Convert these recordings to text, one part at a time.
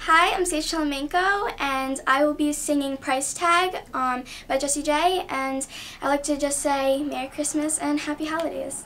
Hi, I'm Sage Chalamenko, and I will be singing Price Tag by Jessie J, and I'd like to just say Merry Christmas and Happy Holidays.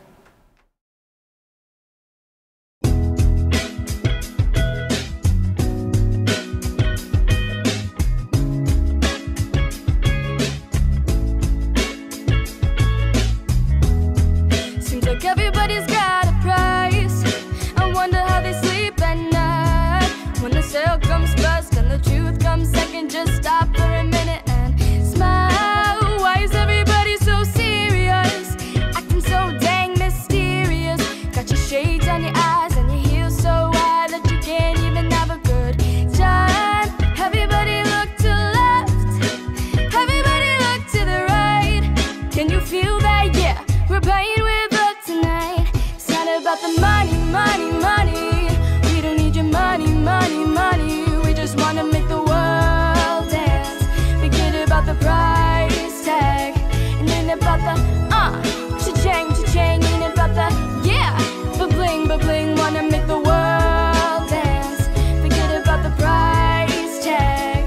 Seems like everybody's got a price. I wonder how they sleep at night. When the sale comes first and the truth comes second, just stop for a minute and smile. Why is everybody so serious? Acting so dang mysterious. Got your shades on your eyes and your heels so high that you can't even have a good time. Everybody look to the left, everybody look to the right. Can you feel that? Yeah, we're playing with love tonight. It's not about the money, money, money. We don't need your money, money, money. We just wanna make the world dance. Forget about the price tag. And ain't about the cha-ching, ain't about the yeah, ba-bling, wanna make the world dance. Forget about the price tag.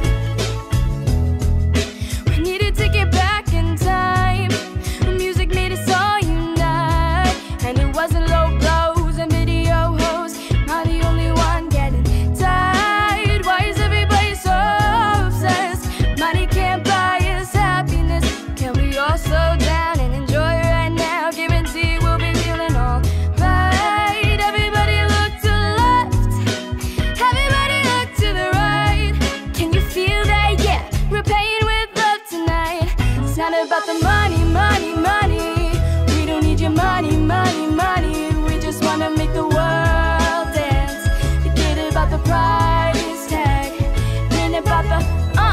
We needed to get back in time. Music made us all unite, and it wasn't low blows and video hoes. Not the only one getting tired. Why is everybody so obsessed? Money can't buy us happiness. Can we all slow down and enjoy right now? Guarantee we'll be feeling all right. Everybody look to the left, everybody look to the right. Can you feel that? Yeah, we're paying with love tonight. It's not about the money, money, money. We don't need your money, money, money. We just wanna make the world dance. Forget about the price tag. Ain't about the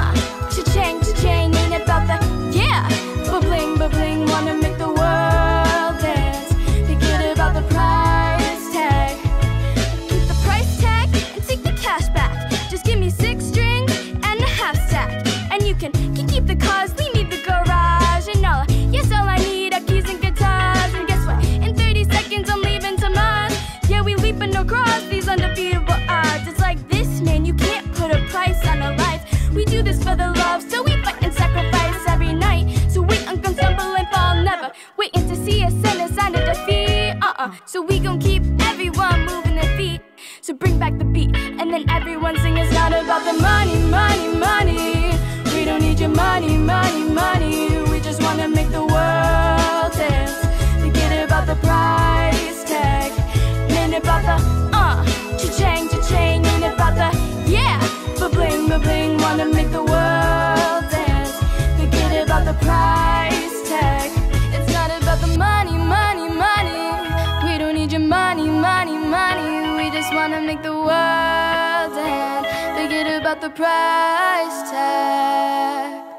cha-ching, ain't about the yeah, ba-bling, wanna make the world dance. Forget about the price tag. Keep the price tag and take the cash back. Just give me 6 strings and a half stack, and you can keep the cars, leave me the garage, and all I need are keys and guitars. And guess what? In 30 seconds I'm leaving to Mars. Yeah, we leaping across these undefeatable odds. It's like this, man, you can't put a price on a life. We do this for the love, so we fight and sacrifice every night. So we uncomfortable and fall, never waiting to see us send a sign of defeat. So we gon' keep everyone moving their feet. So bring back the beat, and then everyone sing. It's not about the money, money, money. We don't need your money, money, money. We just wanna make the world dance. Forget about the price tag. Ain't about the cha-ching, ain't about the yeah, ba-bling, wanna make the world dance. Forget about the price tag. It's not about the money, money, money. We don't need your money, money, money. We just wanna make the world dance. Forget about the price tag.